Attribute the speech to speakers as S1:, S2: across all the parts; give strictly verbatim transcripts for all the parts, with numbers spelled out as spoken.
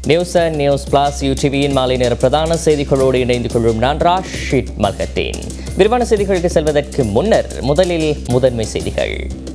S1: News and news plus யூடிவியின் மாலை நேர பிரதான செய்திகளோடு இணைந்து கொள்ளும் நான் ராஷித் மல்கத்தீன். விரிவான செய்திகளுக்கு செல்வதற்கு முன்னர் முதலில் முதன்மை செய்திகள்.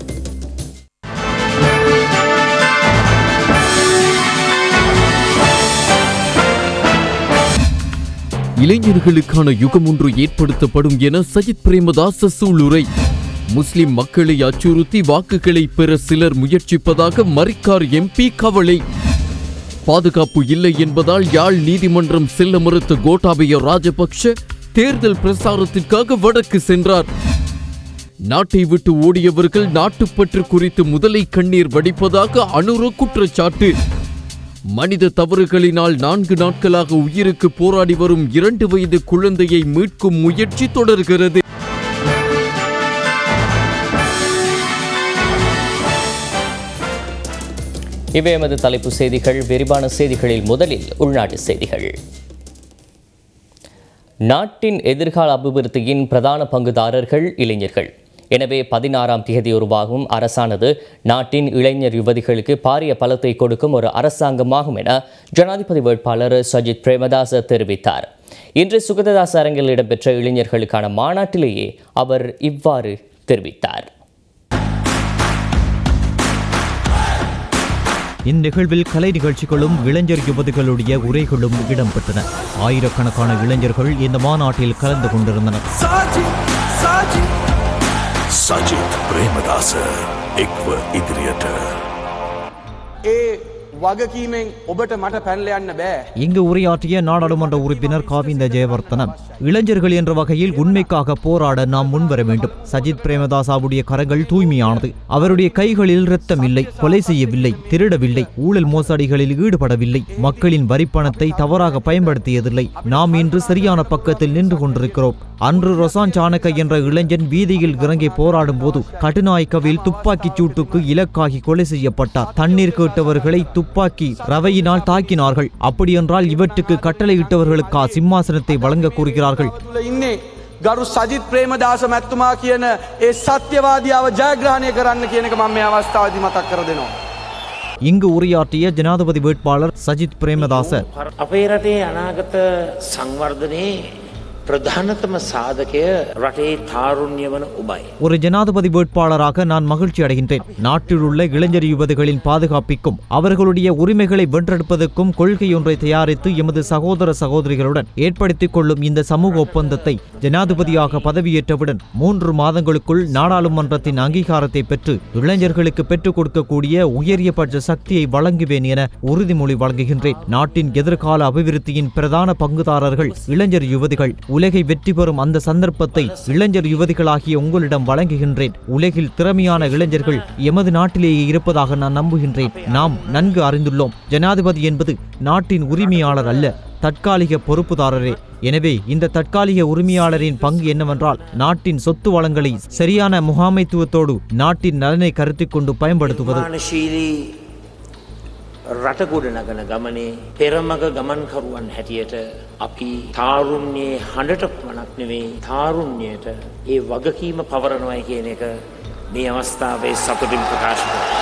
S2: இளைஞர்களுக்கான யுகம் ஒன்று ஏற்படுத்தப்படும் என சஜித் பிரேமதாச சூளுரை. முஸ்லிம் மக்களை அச்சுறுத்தி வாக்குகளை பெற சிலர் முயற்சிப்பதாக மரிக்கார் எம்பி கவலை. பாதுகாப்பு இல்லை என்பதால் யாழ் நீதிமன்றம் செல்ல மறுத்த கோட்டாபய ராஜபக்ஷ தேர்தல் பிரசாரத்திற்காக வடக்கு சென்றார். நாட்டை விட்டு ஓடியவர்கள் நாட்டுப்பற்று குறித்து முதலை கண்ணீர் வடிப்பதாக அனுர குற்றச்சாட்டு. மனித தவறுகளினால் நான்கு நாட்களாக உயிருக்கு போராடி வரும் இரண்டு வயது குழந்தையை மீட்கும் முயற்சி தொடர்கிறது.
S1: இவை எமது தலைப்பு செய்திகள். விரிவான செய்திகளில் முதலில் உள்நாட்டு செய்திகள். நாட்டின் எதிர்கால அபிவிருத்தியின் பிரதான பங்குதாரர்கள் இளைஞர்கள். எனவே பதினாறாம் தேதி உருவாகும் அரசானது நாட்டின் இளைஞர் யுவதிகளுக்கு பாரிய பலத்தை கொடுக்கும் ஒரு அரசாங்கமாகும் என ஜனாதிபதி வேட்பாளர் சஜித் பிரேமதாச தெரிவித்தார். இன்று சுகததாச அரங்கில் இடம்பெற்ற இளைஞர்களுக்கான மாநாட்டிலேயே அவர் இவ்வாறு தெரிவித்தார்.
S3: இந்நிகழ்வில் கலை நிகழ்ச்சிகளும் இளைஞர் யுவதிகளுடைய உரைகளும் இடம்பெற்றன. ஆயிரக்கணக்கான இளைஞர்கள் இந்த மாநாட்டில் கலந்து கொண்டிருந்தனர்.
S4: சஜித் பிரேமதாச එක්ව ඉදිරියට
S5: ඒ වගකීමෙන් ඔබට මට පැනලා යන්න බෑ.
S3: இங்கு உரையாற்றிய நாடாளுமன்ற உறுப்பினர் காவிந்த ஜெயவர்தனம், இளைஞர்கள் என்ற வகையில் உண்மைக்காக போராட நாம் முன்வர வேண்டும். சஜித் பிரேமதாசாவுடைய கரங்கள் தூய்மையானது. அவருடைய கைகளில் இரத்தம் இல்லை, கொலை செய்யவில்லை, திருடவில்லை, ஊழல் மோசடிகளில் ஈடுபடவில்லை, மக்களின் வரிப்பணத்தை தவறாக பயன்படுத்தியதில்லை. நாம் இன்று சரியான பக்கத்தில் நின்று கொண்டிருக்கிறோம். அன்று ரொசான் சாணக்க என்ற இளைஞன் வீதியில் இறங்கி போராடும் போது கட்டுநாயக்கவில் துப்பாக்கிச் சூட்டுக்கு இலக்காகி கொலை செய்யப்பட்டார். தண்ணீர் கேட்டவர்களை துப்பாக்கி ரவையினால் தாக்கினார்கள். அப்படியென்றால் இவற்றுக்கு கட்டளையிட்டவர்களுக்கா சிம்மாசனத்தை வழங்க கூறுகிறார்கள்?
S5: ගරු සජිත් ප්‍රේමදාස මැතිතුමා කියන ඒ සත්‍යවාදියාව ජයග්‍රහණය කරන්න කියන එක මම මේ අවස්ථාවේදී මතක් කර දෙනවා.
S3: இங்கு உரையாற்றிய ஜனாதிபதி வேட்பாளர் சஜித் பிரேமதாச,
S6: අපේ රටේ අනාගත සංවර්ධනයේ பிரதானතම சாதகය රටේ තාරුණ්‍ය වන ඔබයි.
S3: ஒரு ஜனாதிபதி வேட்பாளராக நான் மகிழ்ச்சி அடைகின்றேன். நாட்டில் உள்ள இளைஞர் யுவதிகளின் பாதுகாப்பிற்கும் அவர்களுடைய உரிமைகளை வென்றெடுப்பதற்கும் கொள்கையொன்றை தயாரித்து எமது சகோதர சகோதரிகளுடன் ஏற்படுத்திக் கொள்ளும் இந்த சமூக ஒப்பந்தத்தை ஜனாதிபதியாக பதவியேற்றவுடன் மூன்று மாதங்களுக்குள் நாடாளுமன்றத்தின் அங்கீகாரத்தை பெற்று இளைஞர்களுக்கு பெற்றுக் கொடுக்கக்கூடிய உயரியபட்ச சக்தியை வழங்குவேன் என உறுதிமொழி வழங்குகின்றேன். நாட்டின் எதிர்கால அபிவிருத்தியின் பிரதான பங்குதாரர்கள் இளைஞர் யுவதிகள். உலகை வெற்றி பெறும் அந்த சந்தர்ப்பத்தை இளைஞர் யுவதிகளாகிய உங்களிடம் வழங்குகின்றேன். உலகில் திறமையான இளைஞர்கள் எமது நாட்டிலேயே இருப்பதாக நான் நம்புகின்றேன். நாம் நன்கு அறிந்துள்ளோம், ஜனாதிபதி என்பது நாட்டின் உரிமையாளர் அல்ல, தற்காலிக பொறுப்புதாரரே. எனவே இந்த தற்காலிக உரிமையாளரின் பங்கு என்னவென்றால் நாட்டின் சொத்து வளங்களை சரியான முகாமைத்துவத்தோடு நாட்டின் நலனை கருத்தில் கொண்டு பயன்படுத்துவது.
S6: රට ගොඩ නගන ගමනේ පෙරමග ගමන්කරුවන් හැටියට අපි තාරුණ්‍යයේ හඬට පමණක් නෙවෙයි තාරුණ්‍යයට ඒ වගකීම පවරනවායි කියන එක මේ අවස්ථාවේ සතුටින් ප්‍රකාශ කරනවා.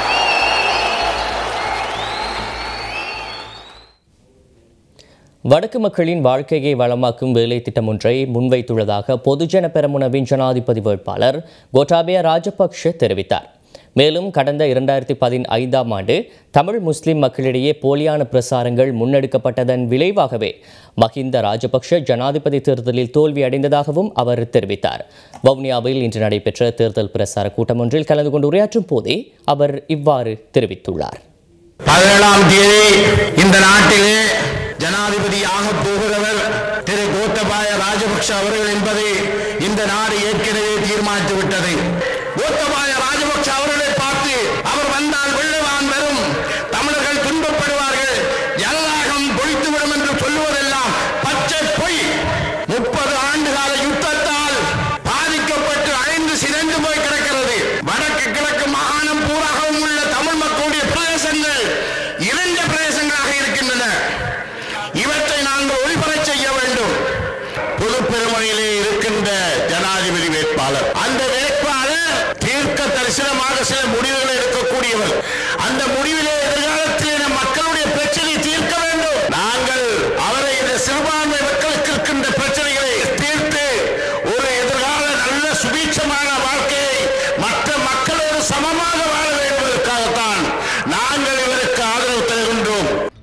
S1: வடக்கு மக்களின் வாழ்க்கையை வளமாக்கும் வேலை திட்டம் ஒன்றை முன்வைத்துள்ளதாக பொதுஜன பெரமுனவின் ஜனாதிபதி வேட்பாளர் கோட்டாபய ராஜபக்ஷ தெரிவித்தார். மேலும் கடந்த இரண்டாயிரத்தி பதினைந்தாம் ஆண்டு தமிழ் முஸ்லிம் மக்களிடையே போலியான பிரசாரங்கள் முன்னெடுக்கப்பட்டதன் விளைவாகவே மஹிந்த ராஜபக்ஷ ஜனாதிபதி தேர்தலில் தோல்வி அடைந்ததாகவும் அவர் தெரிவித்தார். வவுனியாவில் இன்று நடைபெற்ற தேர்தல் பிரசார கூட்டம் ஒன்றில் கலந்து கொண்டு உரையாற்றும் போதே அவர் இவ்வாறு தெரிவித்துள்ளார்.
S7: பதினேழாம் தேதி இந்த நாட்டிலே ஜனாதிபதியாக போகிறவர் திரு கோத்தபாய ராஜபக்ஷ அவர்கள் என்பதை இந்த நாடு ஏற்கனவே தீர்மானித்துவிட்டது. கோத்தபாய ராஜபக்ஷ அவர்களை பார்த்து அவர் வந்தால் வெள்ளவான் வரும், தமிழர்கள் துன்பப்படுவார்கள், ஜனநாயகம் பொய்த்துவிடும் என்று சொல்லுவதெல்லாம் பச்சை பொய். முப்பது ஆண்டுகால யுத்தத்தால் பாதிக்கப்பட்டு அழிந்து சிதைந்து போய் கிடக்கிறது. வடக்கு கிழக்கு மாகாணம் பூராகவும் உள்ள தமிழ் மக்களுடைய பிரதேசங்கள் இரண்ட பிரதேசங்களாக இருக்கின்றன. இவற்றை நாங்கள் ஒளிபரச் செய்ய வேண்டும். பொது பெருமையிலே இருக்கின்ற ஜனாதிபதி வேட்பாளர், அந்த வேட்பாளர் தீர்க்க தரிசனமாக சில முடிவுகளை எடுக்கக்கூடியவர். அந்த முடிவிலே எதிர்காலத்தில் மக்களுடைய பிரச்சனை தீர்க்க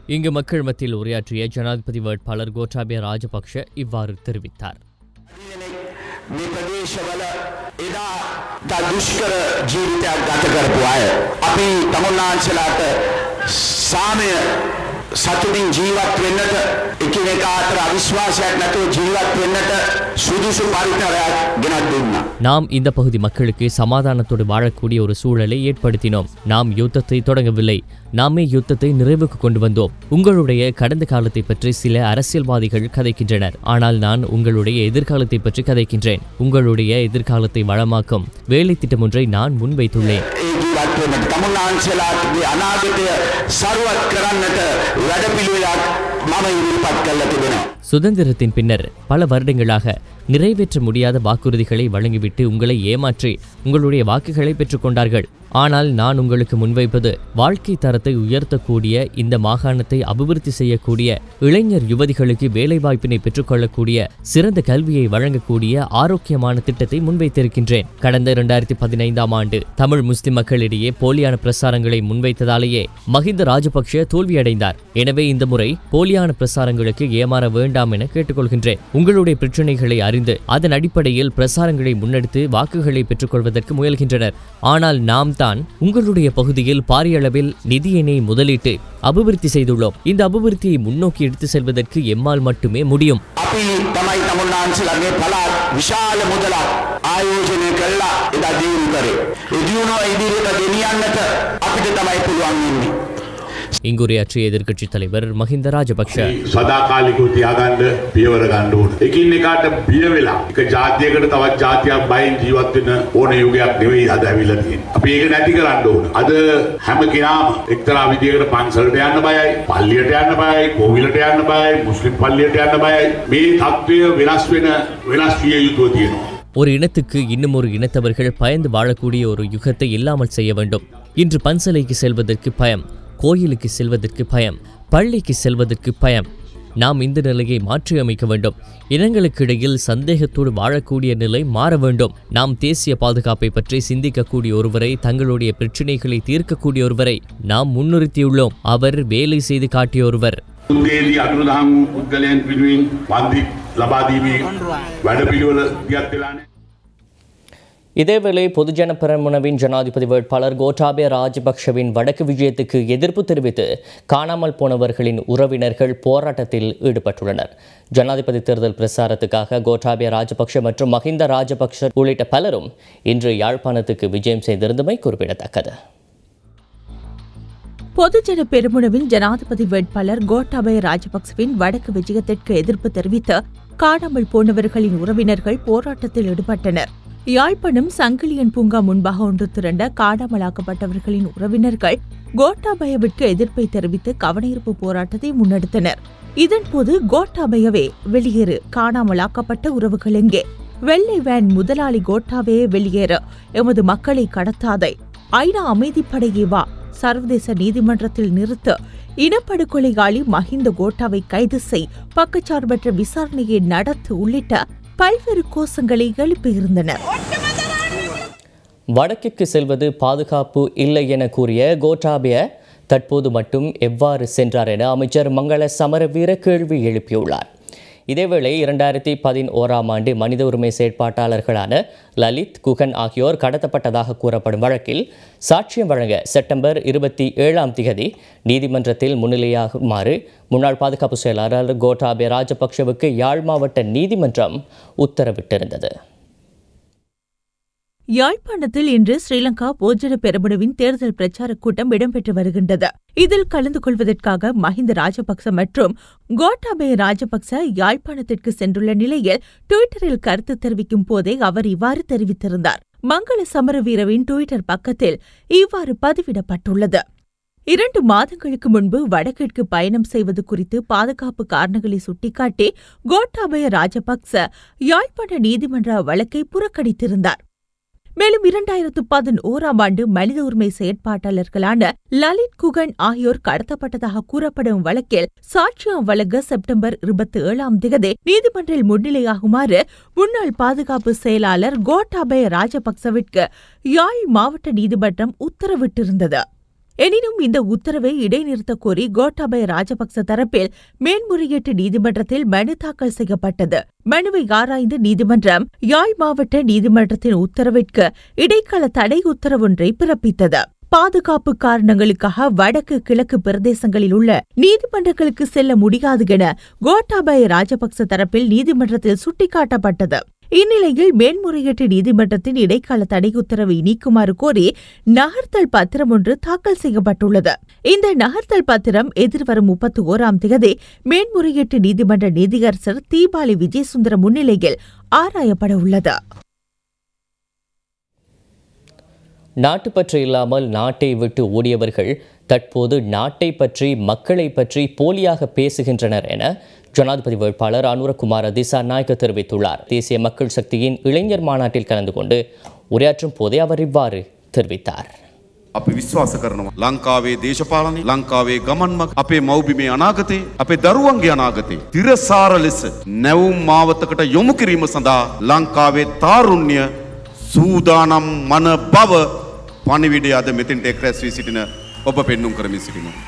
S1: இங்கு மக்கள் மத்தியில் உரையாற்றிய ஜனாதிபதி வேட்பாளர் கோட்டாபய ராஜபக்ஷ இவ்வாறு தெரிவித்தார்.
S7: මේ ප්‍රදේශවල එදා දුෂ්කර ජීවිතයක් ගත කරපු අය අපි තමුන්නාන්සලාට සාමය සතුටින් ජීවත් වෙන්නට එකිනෙකා අතර අවිශ්වාසයක් නැතුව ජීවත් වෙන්නට සුදුසු පරිසරයක් ගෙනත් දුන්නා.
S1: நாம் இந்த பகுதி மக்களுக்கு சமாதானத்தோடு வாழக்கூடிய ஒரு சூழலை ஏற்படுத்தினோம். நாம் யுத்தத்தை தொடங்கவில்லை, நாமே யுத்தத்தை நிறைவுக்கு கொண்டு வந்தோம். உங்களுடைய கடந்த காலத்தை பற்றி சில அரசியல்வாதிகள் கதைக்கின்றனர், ஆனால் நான் உங்களுடைய எதிர்காலத்தை பற்றி கதைக்கின்றேன். உங்களுடைய எதிர்காலத்தை வளமாக்கும் வேலை திட்டம் ஒன்றை நான் முன்வைத்துள்ளேன். சுதந்திரத்தின் பின்னர் பல வருடங்களாக நிறைவேற்ற முடியாத வாக்குறுதிகளை வழங்கிவிட்டு உங்களை ஏமாற்றி உங்களுடைய வாக்குகளை பெற்றுக்கொண்டார்கள். ஆனால் நான் உங்களுக்கு முன்வைப்பது வாழ்க்கை தரத்தை உயர்த்தக்கூடிய, இந்த மாகாணத்தை அபிவிருத்தி செய்யக்கூடிய, இளைஞர் யுவதிகளுக்கு வேலைவாய்ப்பினை பெற்றுக்கொள்ளக்கூடிய, சிறந்த கல்வியை வழங்கக்கூடிய ஆரோக்கியமான திட்டத்தை முன்வைத்திருக்கின்றேன். கடந்த இரண்டாயிரத்தி பதினைந்தாம் ஆண்டு தமிழ் முஸ்லிம் மக்களிடையே போலியான பிரசாரங்களை முன்வைத்ததாலேயே மஹிந்த ராஜபக்ஷ தோல்வியடைந்தார். எனவே இந்த முறை போலியான பிரசாரங்களுக்கு ஏமாற வேண்டாம் என கேட்டுக்கொள்கின்றேன். உங்களுடைய பிரச்சனைகளை அறிந்து அதன் அடிப்படையில் பிரசாரங்களை முன்னெடுத்து வாக்குகளை பெற்றுக்கொள்வதற்கு முயல்கின்றனர். ஆனால் நாம் தான் உங்களுடைய பகுதியில் பாரிய அளவில் நிதியினை முதலீட்டு அபிவிருத்தி செய்துள்ளோம். இந்த அபிவிருத்தியை முன்னோக்கி எடுத்து செல்வதற்கு எம்மால் மட்டுமே முடியும். இங்குரையாற்றிய எதிர்க்கட்சித் தலைவர் மஹிந்த ராஜபக்ஷ
S4: සදාකාලිකව තියාගන්න පියවර ගන්න ඕන. එකින් එකාට බිය වෙලා එක ජාතියකට තවත් ජාතියක් බයින් ජීවත් වෙන ඕන යුගයක් නෙවෙයි අද ඇවිල්ලා තියෙන්නේ. අපි ඒක නැති කරන්න ඕන. අද හැම කෙනාම එක්තරා විදියකට පන්සලට යන්න බයයි, පල්ලියට යන්න බයයි, කෝවිලට යන්න බයයි, මුස්ලිම් පල්ලියට යන්න බයයි. මේ தත්ත්වය වෙනස් වෙන වෙනස් විය යුතුව තියෙනවා.
S1: ஒரு இனத்துக்கு இன்னும் ஒரு இனத்தவர்கள் பயந்து வாழக்கூடிய ஒரு யுகத்தை இல்லாமல் செய்ய வேண்டும். இன்று பன்சலைக்கு செல்வதற்கு பயம், கோயிலுக்கு செல்வதற்கு பயம், பள்ளிக்கு செல்வதற்கு பயம். நாம் இந்த நிலையை மாற்றி அமைக்க வேண்டும். இனங்களுக்கு இடையில் சந்தேகத்தோடு வாழக்கூடிய நிலை மாற வேண்டும். நாம் தேசிய பாதுகாப்பை பற்றி சிந்திக்கக்கூடிய ஒருவரை, தங்களுடைய பிரச்சனைகளை தீர்க்கக்கூடிய ஒருவரை நாம் முன்னிறுத்தியுள்ளோம். அவர் வேலை செய்து காட்டிய ஒருவர். இதேவேளை பொதுஜன பெரமுனவின் ஜனாதிபதி வேட்பாளர் கோட்டாபய ராஜபக்ஷவின் வடக்கு விஜயத்துக்கு எதிர்ப்பு தெரிவித்து காணாமல் போனவர்களின் உறவினர்கள் போராட்டத்தில் ஈடுபட்டுள்ளனர். ஜனாதிபதி தேர்தல் பிரசாரத்துக்காக கோட்டாபய ராஜபக்ஷ மற்றும் மஹிந்த ராஜபக்ஷ உள்ளிட்ட பலரும் இன்று யாழ்ப்பாணத்துக்கு விஜயம் செய்திருந்தமை குறிப்பிடத்தக்கது.
S8: பொதுஜன பெரமுனவின் ஜனாதிபதி வேட்பாளர் கோட்டாபய ராஜபக்சவின் வடக்கு விஜயத்திற்கு எதிர்ப்பு தெரிவித்து காணாமல் போனவர்களின் உறவினர்கள் போராட்டத்தில் ஈடுபட்டனர். யாழ்ப்பாணம் சங்கிலியன் பூங்கா முன்பாக ஒன்று திரண்ட காணாமலாக்கப்பட்டவர்களின் உறவினர்கள் கோட்டாபயவிற்கு எதிர்ப்பை தெரிவித்து கவனஈர்ப்பு போராட்டத்தை முன்னெடுத்தனர். இதன்போது கோட்டாபயவே வெளியேறு, காணாமலாக்கப்பட்ட உறவுகள் எங்கே, வெள்ளை வேன் முதலாளி கோட்டாபயே வெளியேறு, எமது மக்களை கடத்தாதை, ஐநா அமைதிப்படையே வா, சர்வதேச நீதிமன்றத்தில் நிறுத்த, இனப்படுகொலையாளி மஹிந்த கோட்டாவை கைது செய், பக்கச்சார்பற்ற விசாரணையை நடத்து உள்ளிட்ட பல்வேறு கோஷங்களை எழுப்பியிருந்தனர்.
S1: வடக்கிற்கு செல்வது பாதுகாப்பு இல்லை என கூறிய கோட்டாபய தற்போது மட்டும் எவ்வாறு சென்றார் என அமைச்சர் மங்கள சமரவீர கேள்வி எழுப்பியுள்ளார். இதேவேளை இரண்டாயிரத்தி பதினோராம் ஆண்டு மனித உரிமை செயற்பாட்டாளர்களான லலித், குகன் ஆகியோர் கடத்தப்பட்டதாக கூறப்படும் வழக்கில் சாட்சியம் வழங்க செப்டம்பர் இருபத்தி ஏழாம் திகதி நீதிமன்றத்தில் முன்னிலையாகுமாறு முன்னாள் பாதுகாப்பு செயலாளர் கோட்டாபய ராஜபக்ஷவுக்கு யாழ் மாவட்ட நீதிமன்றம் உத்தரவிட்டிருந்தது.
S8: யாழ்ப்பாணத்தில் இன்று ஸ்ரீலங்கா பொதுஜன பெரமுனவின் தேர்தல் பிரச்சார கூட்டம் இடம்பெற்று வருகின்றது. இதில் கலந்து கொள்வதற்காக மஹிந்த ராஜபக்ச மற்றும் கோட்டாபய ராஜபக்ச யாழ்ப்பாணத்திற்கு சென்றுள்ள நிலையில் டுவிட்டரில் கருத்து தெரிவிக்கும் போதே அவர் இவ்வாறு தெரிவித்திருந்தார். மங்கள சமரவீரவின் டுவிட்டர் பக்கத்தில் இவ்வாறு பதிவிடப்பட்டுள்ளது. இரண்டு மாதங்களுக்கு முன்பு வடக்கிற்கு பயணம் செய்வது குறித்து பாதுகாப்பு காரணங்களை சுட்டிக்காட்டி கோட்டாபய ராஜபக்ச யாழ்ப்பாண நீதிமன்ற வழக்கை புறக்கணித்திருந்தார். மேலும் இரண்டாயிரத்து பதினோராம் ஆண்டு மனித உரிமை செயற்பாட்டாளர்களான லலித், குகன் ஆகியோர் கடத்தப்பட்டதாக கூறப்படும் வழக்கில் சாட்சியம் வழங்க செப்டம்பர் இருபத்தி ஏழாம் திகதி நீதிமன்றில் முன்னிலையாகுமாறு முன்னாள் பாதுகாப்பு செயலாளர் கோட்டாபய ராஜபக்சவிற்கு யாழ் மாவட்ட நீதிமன்றம் உத்தரவிட்டிருந்தது. எனினும் இந்த உத்தரவை இடைநிறுத்தக் கோரி கோட்டாபய ராஜபக்ச தரப்பில் மேன்முறையீட்டு நீதிமன்றத்தில் மனு தாக்கல் செய்யப்பட்டது. மனுவை ஆராய்ந்த நீதிமன்றம் யாழ் மாவட்ட நீதிமன்றத்தின் உத்தரவிற்கு இடைக்கால தடை உத்தரவொன்றை பிறப்பித்தது. பாதுகாப்பு காரணங்களுக்காக வடக்கு கிழக்கு பிரதேசங்களில் உள்ள நீதிமன்றங்களுக்கு செல்ல முடியாது என கோட்டாபய ராஜபக்ச தரப்பில் நீதிமன்றத்தில் சுட்டிக்காட்டப்பட்டது. இந்நிலையில் மேன்முறையீட்டு நீதிமன்றத்தின் இடைக்கால தடை உத்தரவை நீக்குமாறு கோரி நகர்த்தல் பத்திரம் ஒன்று தாக்கல் செய்யப்பட்டுள்ளது. இந்த நகர்த்தல் பத்திரம் எதிர்வரும் முப்பத்தி ஓராம் தேதி மேன்முறையீட்டு நீதிமன்ற நீதியரசர் தீபாவளி விஜயசுந்தரம் முன்னிலையில் ஆராயப்பட உள்ளது.
S1: நாட்டுப்பற்று இல்லாமல் நாட்டை விட்டு ஓடியவர்கள் தற்போது நாட்டை பற்றி மக்களை பற்றி போலியாக பேசுகின்றனர் என ஜனாதிபதி வேட்பாளர் அனுரகுமார திசாநாயக்க தெரிவித்துள்ளார். தேசிய மக்கள் சக்தியின் இளைஞர் மாநாட்டில் கலந்து கொண்டு உரையாற்றும் போதே அவர் இவ்வாறு தெரிவித்தார்.
S9: අපි විශ්වාස කරනවා ලංකාවේ දේශපාලනය ලංකාවේ ගමන්මග අපේ මව්බිමේ අනාගතේ අපේ දරුවන්ගේ අනාගතේ තිරසාර ලෙස නැවුම් මාවතකට යොමු කිරීම සඳහා ලංකාවේ තාරුණ්‍ය සූදානම් මන බව පණිවිඩය අද මෙතෙන්ට එක්රැස් වී සිටින ඔබ පෙන්නුම් කරමින් සිටිනවා.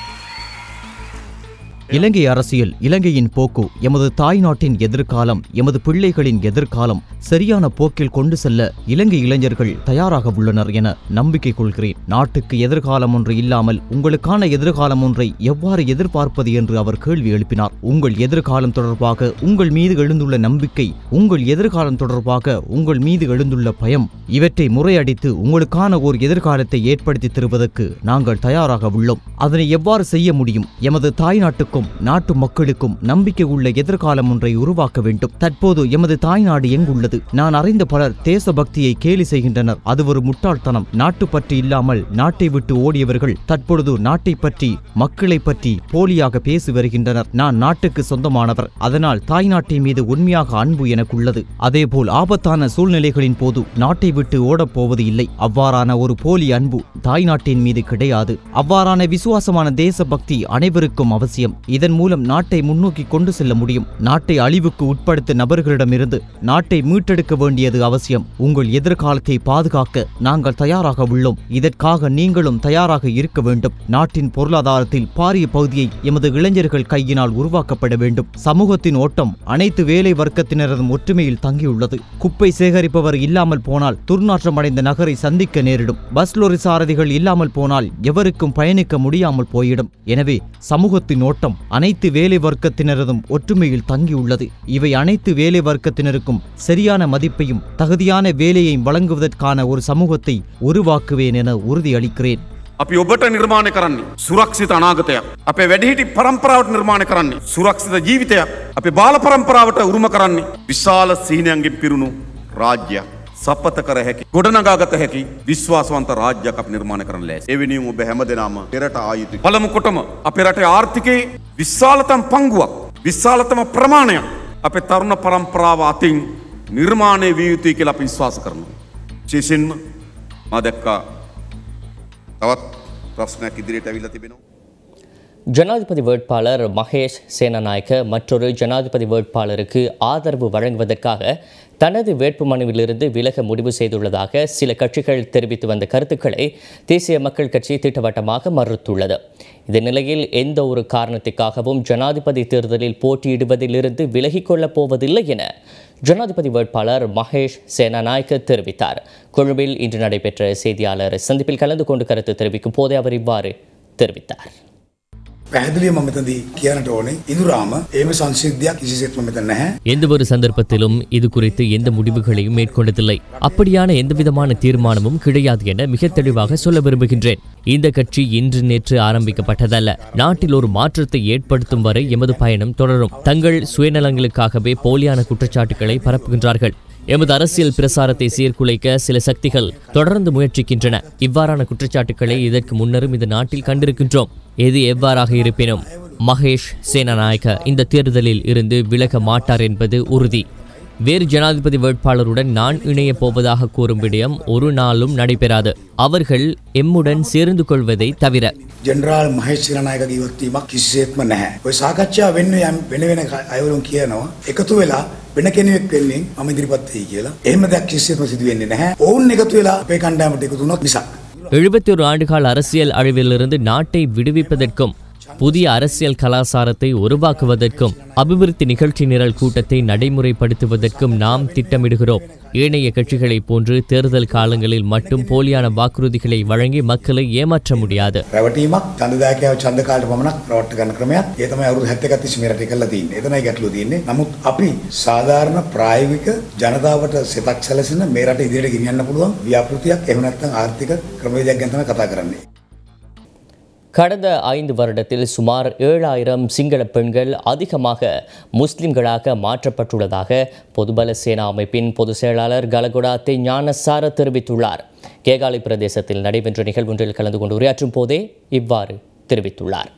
S3: இலங்கை அரசியல், இலங்கையின் போக்கு, எமது தாய் நாட்டின் எதிர்காலம், எமது பிள்ளைகளின் எதிர்காலம் சரியான போக்கில் கொண்டு செல்ல இலங்கை இளைஞர்கள் தயாராக உள்ளனர் என நம்பிக்கை கொள்கிறேன். நாட்டுக்கு எதிர்காலம் ஒன்று இல்லாமல் உங்களுக்கான எதிர்காலம் ஒன்றை எவ்வாறு எதிர்பார்ப்பது என்று அவர் கேள்வி எழுப்பினார். உங்கள் எதிர்காலம் தொடர்பாக உங்கள் மீது எழுந்துள்ள நம்பிக்கை, உங்கள் எதிர்காலம் தொடர்பாக உங்கள் மீது எழுந்துள்ள பயம், இவற்றை முறையடித்து உங்களுக்கான ஓர் எதிர்காலத்தை ஏற்படுத்தி தருவதற்கு நாங்கள் தயாராக உள்ளோம். அதனை எவ்வாறு செய்ய முடியும்? எமது தாய் நாட்டுக்கும் நாட்டு மக்களுக்கும் நம்பிக்கை உள்ள எதிர்காலம் ஒன்றை உருவாக்க வேண்டும். தற்போது எமது தாய்நாடு எங்குள்ளது? நான் அறிந்த பலர் தேசபக்தியை கேலி செய்கின்றனர். அது ஒரு முட்டாள்தனம். நாட்டு பற்றி இல்லாமல் நாட்டை விட்டு ஓடியவர்கள் தற்பொழுது நாட்டை பற்றி மக்களை பற்றி போலியாக பேசி வருகின்றனர். நான் நாட்டுக்கு சொந்தமானவர், அதனால் தாய் நாட்டின் மீது உண்மையாக அன்பு எனக்குள்ளது. அதேபோல் ஆபத்தான சூழ்நிலைகளின் போது நாட்டை விட்டு ஓடப்போவது இல்லை. அவ்வாறான ஒரு போலி அன்பு தாய் நாட்டின் மீது கிடையாது. அவ்வாறான விசுவாசமான தேசபக்தி அனைவருக்கும் அவசியம். இதன் மூலம் நாட்டை முன்னோக்கி கொண்டு செல்ல முடியும். நாட்டை அழிவுக்கு உட்படுத்த நபர்களிடமிருந்து நாட்டை மீட்டெடுக்க வேண்டியது அவசியம். உங்கள் எதிர்காலத்தை பாதுகாக்க நாங்கள் தயாராக உள்ளோம். இதற்காக நீங்களும் தயாராக இருக்க வேண்டும். நாட்டின் பொருளாதாரத்தில் பாரிய பகுதியை எமது இளைஞர்கள் கையினால் உருவாக்கப்பட வேண்டும். சமூகத்தின் ஓட்டம் அனைத்து வேலை வர்க்கத்தினரதும் ஒற்றுமையில் தங்கியுள்ளது. குப்பை சேகரிப்பவர் இல்லாமல் போனால் துர்நாற்றம் அடைந்த நகரை சந்திக்க நேரிடும். பஸ் லோரி சாரதிகள் இல்லாமல் போனால் எவருக்கும் பயணிக்க முடியாமல் போயிடும். எனவே சமூகத்தின் ஓட்டம் அனைத்து வேலை வர்க்கத்தினரதும் ஒற்றுமையில் தங்கியுள்ளது. இவை அனைத்து வேலை வர்க்கத்தினருக்கும் சரியான மதிப்பையும் தகுதியான வேலையையும் வழங்குவதற்கான ஒரு சமூகத்தை உருவாக்குவேன் என உறுதியளிக்கிறேன்.
S9: අපි ඔබට නිර්මාණය කරන්නේ සුරක්ෂිත අනාගතයක්. අපේ වැඩිහිටි පරම්පරාවට නිර්මාණය කරන්නේ සුරක්ෂිත ජීවිතයක්. අපේ බාල පරම්පරාවට උරුම කරන්නේ විශාල සිහිනයන්ගෙන් පිරුණු රාජ්‍යයක්. සපත කර හැකි ගොඩනගාගත හැකි විශ්වාසවන්ත රාජ්‍යයක් අපි නිර්මාණය කරන්න ලෑස්ති. ඒ වෙනුවෙන් ඔබ හැමදෙනාම පෙරට ආ යුතුයි. පළමු කොටම අපේ රටේ ආර්ථිකයේ විශාලතම පංගුවක්, විශාලතම ප්‍රමාණයක් අපේ තරුණ පරම්පරාව අතින් නිර්මාණය විය යුතුයි කියලා අපි විශ්වාස කරනවා. විශේෂයෙන්ම මා දැක්කා තවත් ප්‍රශ්නයක් ඉදිරියට ඇවිල්ලා තිබෙනවා.
S1: ஜனாதிபதி வேட்பாளர் மகேஷ் சேனநாயக்க மற்றொரு ஜனாதிபதி வேட்பாளருக்கு ஆதரவு வழங்குவதற்காக தனது வேட்புமனுவிலிருந்து விலக முடிவு செய்துள்ளதாக சில கட்சிகள் தெரிவித்து வந்த கருத்துக்களை தேசிய மக்கள் கட்சி திட்டவட்டமாக மறுத்துள்ளது. இந்த நிலையில் எந்த ஒரு காரணத்திற்காகவும் ஜனாதிபதி தேர்தலில் போட்டியிடுவதிலிருந்து விலகிக் கொள்ளப் போவதில்லை என ஜனாதிபதி வேட்பாளர் மகேஷ் சேனநாயக்க தெரிவித்தார். கொழும்பில் இன்று நடைபெற்ற செய்தியாளர் சந்திப்பில் கலந்து கொண்டு கருத்து தெரிவிக்கும் போதே அவர் இவ்வாறு தெரிவித்தார்.
S10: எந்த ஒரு சந்தர்ப்பத்திலும் இது குறித்து எந்த முடிவுகளையும் மேற்கொண்டதில்லை. அப்படியான எந்தவிதமான தீர்மானமும் கிடையாது என மிக தெளிவாக சொல்ல விரும்புகின்றேன். இந்த கட்சி இன்று நேற்று ஆரம்பிக்கப்பட்டதல்ல. நாட்டில் ஒரு மாற்றத்தை ஏற்படுத்தும் வரை எமது பயணம் தொடரும். தங்கள் சுயநலங்களுக்காகவே போலியான குற்றச்சாட்டுகளை பரப்புகின்றார்கள். எமது அரசியல் பிரசாரத்தை சீர்குலைக்க சில சக்திகள் தொடர்ந்து முயற்சிக்கின்றன. இவ்வாறான குற்றச்சாட்டுக்களை இதற்கு முன்னரும் இந்த நாட்டில் கண்டிருக்கின்றோம். எது எவ்வாறாக இருப்பினும் மகேஷ் சேனநாயக்க இந்த தேர்தலில் இருந்து விலக மாட்டார் என்பது உறுதி. வேறு ஜனாதிபதி வேட்பாளருடன் நான் இணையப் போவதாக கூறும் விடயம் ஒரு நாளும் நடைபெறாது. அவர்கள் எம்முடன் சேர்ந்து கொள்வதை தவிர.
S11: ජෙනරාල් මහේෂ් සේනානායකගේ ඉවත්වීමක් කිසිසේත්ම නැහැ. ඔය සාකච්ඡා වෙන්නේ යම් වෙන වෙන අයවරුන් කියනවා එකතු වෙලා වෙන කෙනෙක් වෙන්නේ මම ඉදිරිපත් වෙයි කියලා. එහෙම දෙයක් කිසිසේත්ම සිදු වෙන්නේ නැහැ. ඕන් එකතු වෙලා අපේ කණ්ඩායමට එකතු වුණොත් මිසක්
S10: எழுபத்தி ஒரு ஆண்டுகால அரசியல் அழிவிலிருந்து நாட்டை விடுவிப்பதற்கும் புதிய அரசியல் கலாசாரத்தை உருவாக்குவதற்கும் அபிவிருத்தி நிகழ்ச்சி நிரல் கூட்டத்தை நடைமுறைப்படுத்துவதற்கும் நாம் திட்டமிடுகிறோம். ஏனைய கட்சிகளைப் போன்று தேர்தல் காலங்களில் மட்டும் போலியான வாக்குறுதிகளை வழங்கி மக்களை ஏமாற்ற முடியாது.
S11: රැවටීමක් ඡන්දදායකයව ඡන්ද කාලයට පමණක් රවට්ට ගන්න ක්‍රමයක්. ඒ තමයි අවුරුදු හැත්තෑ එකක් තිස්සේ මේ රටේ කරලා තියෙන්නේ. එතනයි ගැටලුව තියෙන්නේ. නමුත් අපි සාධාරණ ප්‍රායෝගික ජනතාවට සිතක් සැලසෙන මේ රට ඉදිරියට ගෙනියන්න පුළුවන් ව්‍යාපෘතියක් එහෙම නැත්නම් ආර්ථික ක්‍රමවේදයක් ගැන තමයි කතා කරන්නේ.
S1: கடந்த ஐந்து வருடத்தில் சுமார் ஏழாயிரம் சிங்கள பெண்கள் அதிகமாக முஸ்லிம்களாக மாற்றப்பட்டுள்ளதாக பொதுபல சேனா அமைப்பின் பொதுச் செயலாளர் கலகுடாத்தை ஞானசார தெரிவித்துள்ளார். கேகாலை பிரதேசத்தில் நடைபெற்ற நிகழ்வொன்றில் கலந்து கொண்டு உரையாற்றும் போதே இவ்வாறு தெரிவித்துள்ளார்.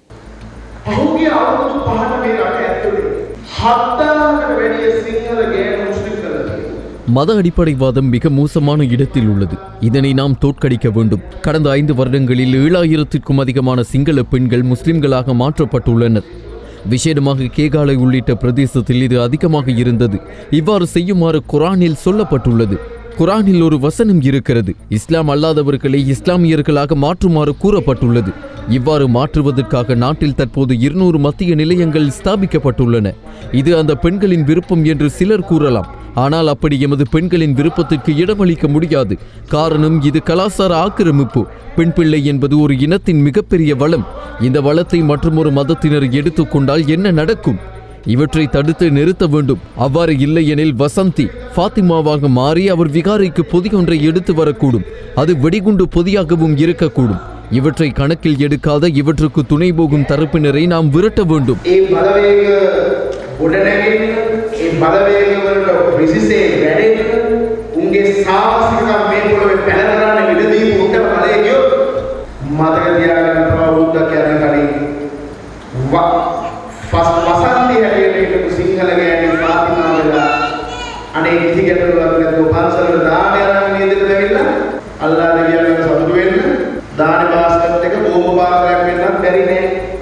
S2: மத அடிப்படைவாதம் மிக மோசமான இடத்தில் உள்ளது. இதனை நாம் தோற்கடிக்க வேண்டும். கடந்த ஐந்து வருடங்களில் ஏழாயிரத்திற்கும் அதிகமான சிங்கள பெண்கள் முஸ்லிம்களாக மாற்றப்பட்டுள்ளனர். விசேடமாக கேகாலை உள்ளிட்ட பிரதேசத்தில் இது அதிகமாக இருந்தது. இவ்வாறு செய்யுமாறு குரானில் சொல்லப்பட்டுள்ளது. குரானில் ஒரு வசனம் இருக்கிறது. இஸ்லாம் அல்லாதவர்களை இஸ்லாமியர்களாக மாற்றுமாறு கூறப்பட்டுள்ளது. இவ்வாறு மாற்றுவதற்காக நாட்டில் தற்போது இருநூறு மத்திய நிலையங்கள் ஸ்தாபிக்கப்பட்டுள்ளன. இது அந்த பெண்களின் விருப்பம் என்று சிலர் கூறலாம். ஆனால் அப்படி எமது பெண்களின் விருப்பத்திற்கு இடமளிக்க முடியாது. காரணம், இது கலாசார ஆக்கிரமிப்பு. பெண் பிள்ளை என்பது ஒரு இனத்தின் மிகப்பெரிய வளம். இந்த வளத்தை மற்றும் ஒரு மதத்தினர் எடுத்துக்கொண்டால் என்ன நடக்கும்? இவற்றை தடுத்து நிறுத்த வேண்டும். அவ்வாறு இல்லையெனில் வசந்தி ஃபாத்திமாவாக மாறி அவர் விகாரிக்கு பொதி ஒன்றை எடுத்து வரக்கூடும். அது வெடிகுண்டு பொதியாகவும் இருக்கக்கூடும். இவற்றை கணக்கில் எடுக்காத இவற்றுக்கு துணை போகும் தரப்பினரை நாம் விரட்ட வேண்டும்.
S12: වසන්ති හැටියට හිටපු සිංහල ගෑණි ෆාතිමා වෙලා අනේ කිසි ගැටලුවක් නැතුව පන්සලට දාන අරන් නේද ඇවිල්ලා අල්ලාහ් දෙවියන්ගෙන් සතුටු වෙන්න දාන බාස්කට් එක බෝම්බ බාරයක් වෙන්නත් බැරි නෑ.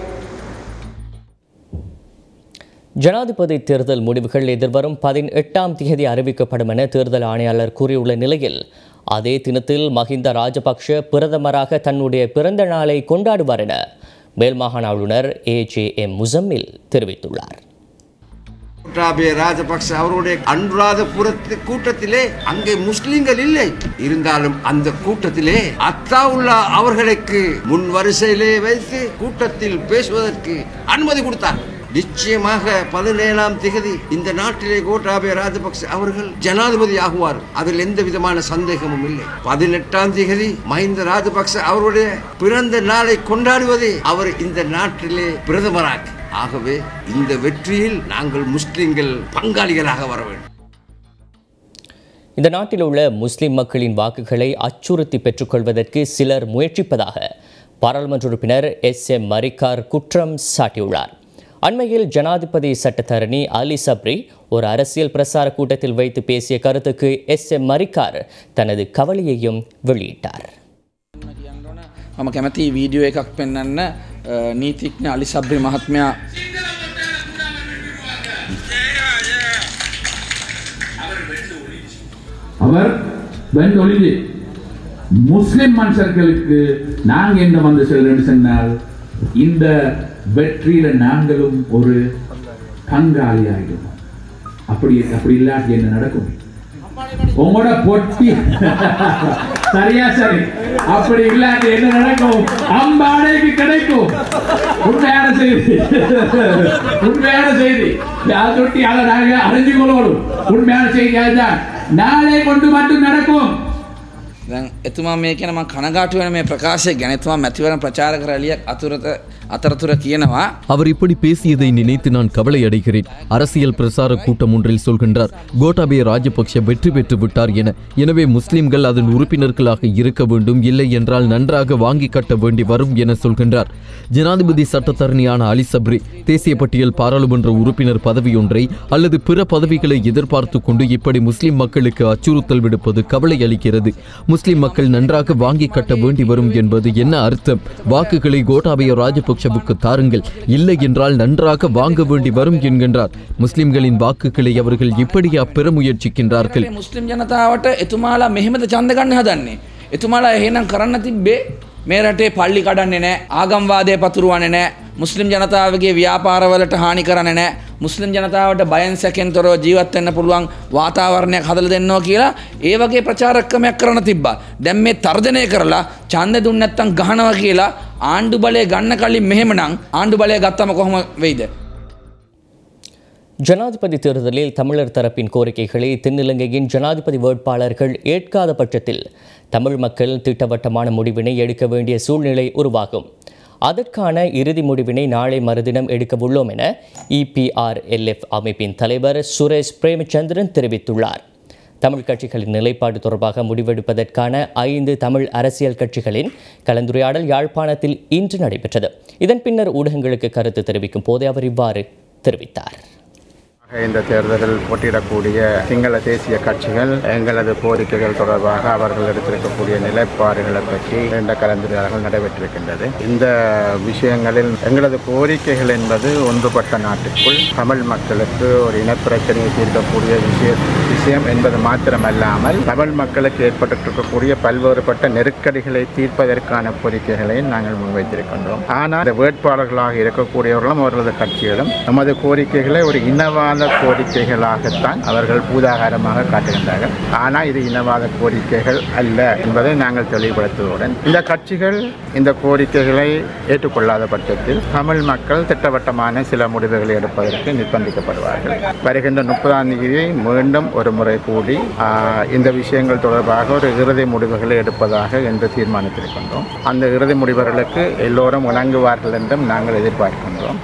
S1: ஜனாதிபதி தேர்தல் முடிவுகள் எதிர்வரும் பதினெட்டாம் தேதி அறிவிக்கப்படும் என தேர்தல் ஆணையாளர் கூறியுள்ள நிலையில் அதே தினத்தில் மஹிந்த ராஜபக்ஷ பிரதமராக தன்னுடைய பிறந்த நாளை கொண்டாடுவார் என மேல் மாகாண ஆளுநர் ஏ ஜே எம் முசம்மில் தெரிவித்துள்ளார்.
S13: கோட்டாபய ராஜபக்ச அவருடைய அனுராதபுரத்து கூட்டத்திலே அங்கே முஸ்லிம்கள் இல்லை. இருந்தாலும் அந்த கூட்டத்திலே அத்தாவுல்லா அவர்களுக்கு முன் வரிசையிலே வைத்து கூட்டத்தில் பேசுவதற்கு அனுமதி கொடுத்தார். நிச்சயமாக பதினேழாம் திகதி இந்த நாட்டிலே கோட்டாபய ராஜபக்ச அவர்கள் ஜனாதிபதி ஆகுவார். அதில் எந்த விதமான சந்தேகமும் இல்லை. பதினெட்டாம் திகதி மஹிந்த ராஜபக்ச அவருடைய பிறந்த நாளை கொண்டாடுவதே அவர் இந்த நாட்டிலே பிரதமராக. ஆகவே இந்த வெற்றியில் நாங்கள் முஸ்லிம்கள் பங்காளிகளாக வர வேண்டும்.
S1: இந்த நாட்டில் உள்ள முஸ்லிம் மக்களின் வாக்குகளை அச்சுறுத்தி பெற்றுக்கொள்வதற்கு சிலர் முயற்சிப்பதாக பாராளுமன்ற உறுப்பினர் எஸ் எம் மரிக்கார் குற்றம் சாட்டியுள்ளார். அண்மையில் ஜனாதிபதி சட்டத்தரணி அலி சப்ரி ஒரு அரசியல் பிரசார கூட்டத்தில் வைத்து பேசிய கருத்துக்கு எஸ் எம் மரிக்கார் தனது கவலையையும் வெளியிட்டார்.
S5: මම කැමති වීඩියෝ එකක් පෙන්වන්න නීතිඥ අලි සබ්රි මහත්මයා
S14: அவர் வெண்ட் ஒளிந்து முஸ்லிம் மனுஷர்களுக்கு நாங்க என்ன வந்து சொல்றேன்னு சொன்னால் இந்த வெற்றியில நாங்களும் ஒரு பங்காளி ஆகிடுவோம். அப்படி அப்படி இல்லாட்டி என்ன நடக்கும்? உங்களோட பொட்டி சரியா சரி. அப்படி இல்லாட்டி என்ன நடக்கும்? அம்பாடைக்கு கிடைக்கும். உண்மையான செய்தி, உண்மையான செய்தி. தொட்டி அதை நாங்க அறிஞ்சு கொள்ளணும். உண்மையான செய்தி அதுதான். நாளை கொண்டு மட்டும் நடக்கும்.
S5: එතුමා මේ කියන මම කනගාටු වෙන මේ ප්‍රකාශය ගැන එතුමා මැතිවරණ ප්‍රචාරක රැලියක් අතුරත අතරතුර කියනවා.
S2: அவர் இப்படி பேசியதை நினைத்து நான் கவலை அடைகிறேன். அரசியல் பிரசார கூட்டம் ஒன்றில் சொல்கின்றார் கோட்டாபய ராஜபக்ஷ வெற்றி பெற்று விட்டார் என. எனவே முஸ்லிம்கள் அதன் உறுப்பினர்களாக இருக்க வேண்டும், இல்லை என்றால் நன்றாக வாங்கி கட்ட வேண்டி வரும் என சொல்கின்றார். ஜனாதிபதி சட்டத்தரணியான அலி சப்ரி தேசிய பட்டியல் பாராளுமன்ற உறுப்பினர் பதவியொன்றை அல்லது பிற பதவிகளை எதிர்பார்த்து கொண்டு இப்படி முஸ்லிம் மக்களுக்கு அச்சுறுத்தல் விடுப்பது கவலை அளிக்கிறது. முஸ்லிம் மக்கள் நன்றாக வாங்கி கட்ட வேண்டி வரும் என்பது என்ன அர்த்தம்? வாக்குகளை கோட்டாபய ராஜபக்ஷவுக்கு தாருங்கள், இல்லை என்றால் நன்றாக வாங்க வேண்டி வரும் என்கின்றார். முஸ்லிம்களின் வாக்குகளை அவர்கள் இப்படியா பெற முயற்சிக்கின்றார்கள்?
S5: මුස්ලිම් ජනතාවට එතුමාලා මෙහෙමද ඡන්ද ගන්න හදන්නේ?
S15: එතුමාලා එහෙනම් කරන්න තිබ්බේ මේ රටේ පල්ලි කඩන්නේ නැහැ, ආගම්වාදය පතුරවන්නේ නැහැ, මුස්ලිම් ජනතාවගේ ව්‍යාපාරවලට හානි කරන්නේ නැහැ, මුස්ලිම් ජනතාවට බයෙන් සැකෙන් තොරව ජීවත් වෙන්න පුළුවන් වාතාවරණයක් හදලා දෙන්නවා කියලා ඒ වගේ ප්‍රචාර ක්‍රමයක් කරන්න තිබ්බා. දැන් මේ තර්ජනය කරලා ඡන්දෙ දුන්න නැත්තම් ගහනවා කියලා ආණ්ඩු බලය ගන්න කලින් මෙහෙමනම් ආණ්ඩු බලය ගත්තම කොහොම වෙයිද?
S1: ஜனாதிபதி தேர்தலில் தமிழர் தரப்பின் கோரிக்கைகளை தென்னிலங்கையின் ஜனாதிபதி வேட்பாளர்கள் ஏற்காத பட்சத்தில் தமிழ் மக்கள் திட்டவட்டமான முடிவினை எடுக்க வேண்டிய சூழ்நிலை உருவாகும். அதற்கான இறுதி முடிவினை நாளை மறுதினம் எடுக்கவுள்ளோம் என இபிஆர்எல்எஃப் அமைப்பின் தலைவர் சுரேஷ் பிரேமச்சந்திரன் தெரிவித்துள்ளார். தமிழ் கட்சிகளின் நிலைப்பாடு தொடர்பாக முடிவெடுப்பதற்கான ஐந்து தமிழ் அரசியல் கட்சிகளின் கலந்துரையாடல் யாழ்ப்பாணத்தில் இன்று நடைபெற்றது. இதன் பின்னர் ஊடகங்களுக்கு கருத்து தெரிவிக்கும் போதே அவர் இவ்வாறு தெரிவித்தார்.
S16: இந்த தேர்தலில் போட்டியிடக்கூடிய சிங்கள தேசிய கட்சிகள் எங்களது கோரிக்கைகள் தொடர்பாக அவர்கள் எடுத்திருக்கக்கூடிய நிலைப்பாடுகளை பற்றி நீண்ட கலந்துரையாடல்கள் நடைபெற்றிருக்கின்றது. இந்த விஷயங்களில் எங்களது கோரிக்கைகள் என்பது ஒன்றுபட்ட நாட்டுக்குள் தமிழ் மக்களுக்கு ஒரு இனப்பிரச்சனையை தீர்க்கக்கூடிய விஷய விஷயம் என்பது மாத்திரமல்லாமல் தமிழ் மக்களுக்கு ஏற்பட்டிருக்கக்கூடிய பல்வேறுபட்ட நெருக்கடிகளை தீர்ப்பதற்கான கோரிக்கைகளை நாங்கள் முன்வைத்திருக்கின்றோம். ஆனால் இந்த வேட்பாளர்களாக இருக்கக்கூடியவர்களும் அவர்களது கட்சிகளும் நமது கோரிக்கைகளை ஒரு இனவாத கோரிக்கைகளாகத்தான் அவர்கள் பூதாகாரமாக காட்டுகின்றார்கள். ஆனால் இது இனவாத கோரிக்கைகள் அல்ல என்பதை நாங்கள் தெளிவுபடுத்துவதுடன் இந்த கட்சிகள் இந்த கோரிக்கைகளை ஏற்றுக்கொள்ளாத பட்சத்தில் தமிழ் மக்கள் திட்டவட்டமான சில முடிவுகளை எடுப்பதற்கு நிர்பந்திக்கப்படுவார்கள். வருகின்ற முப்பதாம் தேதி மீண்டும் ஒரு முறை கூடி இந்த விஷயங்கள் தொடர்பாக ஒரு இறுதி முடிவுகளை எடுப்பதாக என்று தீர்மானித்திருக்கின்றோம். அந்த இறுதி முடிவுகளுக்கு எல்லோரும் வழங்குவார்கள் என்றும் நாங்கள் எதிர்பார்க்கின்றோம்.